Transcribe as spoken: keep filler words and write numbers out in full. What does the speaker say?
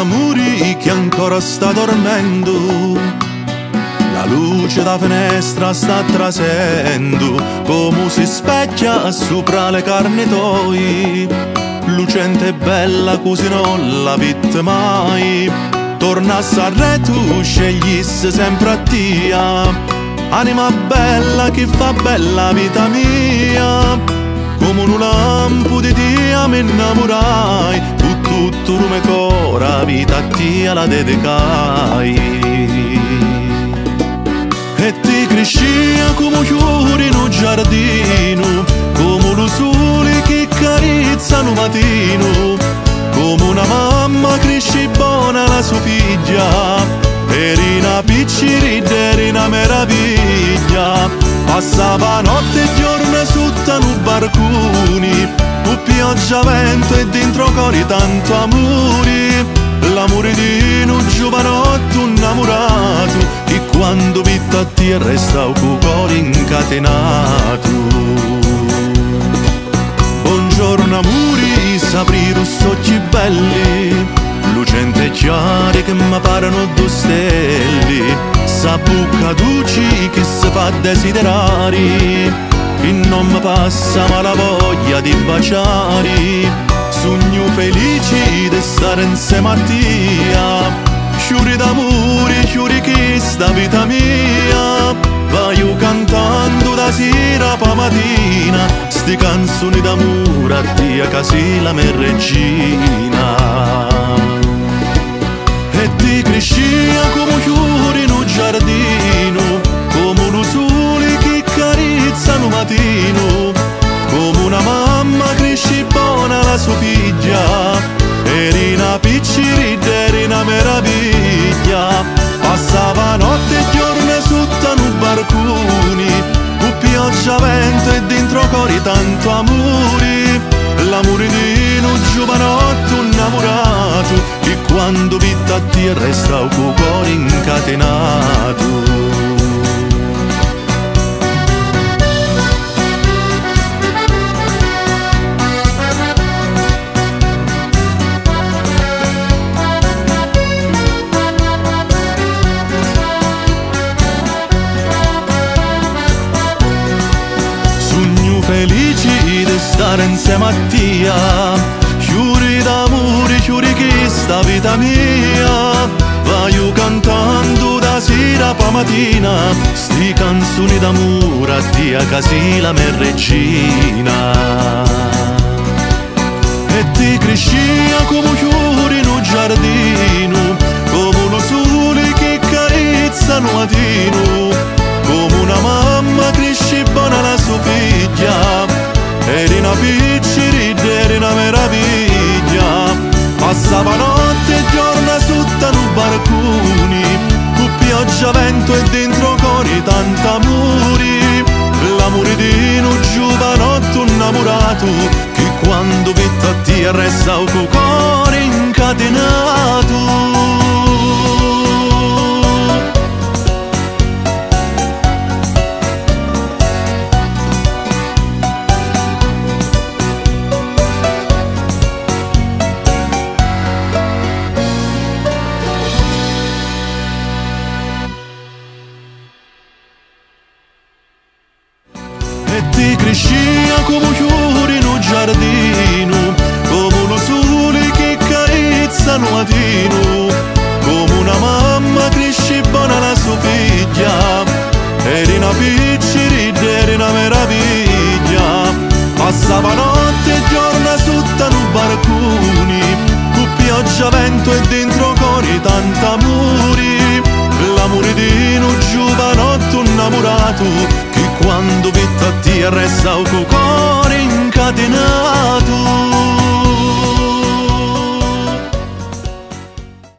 d'amori che ancora sta dormendo. La luce da finestra sta trasendo, come si specchia sopra le carni toi. Lucente e bella così non la vita mai. Tornasse a re tu sceglisse sempre a tia. Anima bella che fa bella vita mia, come un lampo di tia mi innamorai, tu tutto lume cora vita a tia la dedicai. E ti crescia come fiori in un giardino, come lo sole che carezza un mattino, come una mamma cresce buona la sua figlia. Eri una picciridda, eri una meraviglia. Passava notte e giorno sotto un barconi, con pioggia, vento e dentro cori tanto amore. L'amore di un giovanotto innamorato, che quando vita a te resta un cuore incatenato. Buongiorno amore, s'aprire gli occhi belli, lucente e chiare che mi parano due stelle. Sa bocca dolce che si fa desiderare, che non mi passa ma la voglia di baciare. Sogno felice di stare insieme a te, giuri d'amore, giuri che sta vita mia. Vai cantando da sera pa mattina, sti canzoni d'amore a te, che sei la mia regina. E ti crescia come fiori in un giardino, come lo sole che carezza un mattino, come una mamma cresce buona la sua figlia. Eri una picciridda, eri una meraviglia. Passava notte e giorno sotto un barconi, con pioggia, vento e dentro cori tanto amore. L'amore di un giovanotto innamorato, che quando vita a te resta un cuore incatenato. Felici di stare insieme a te, giuri d'amore, giuri che sta vita mia. Vai cantando da sera pa mattina, sti canzoni d'amore a te, che sei la mia regina. E ti crescia come fiori in un giardino, come lo sole che carezza un mattino, come una mamma cresce buona la sua figlia. Eri una picciridda, eri una meraviglia. Passava notte e giorno sotto un barconi, con pioggia, vento e dentro cori tanto amore. L'amore di un giovanotto innamorato, che quando vita a te resta un cuore incatenato. E ti crescia come fiori in un giardino, come lo sole che carezza un mattino, come una mamma cresce buona la sua figlia. Eri una picciridda, eri una meraviglia. Passava notte e giorno sotto un barconi, con pioggia, vento e dentro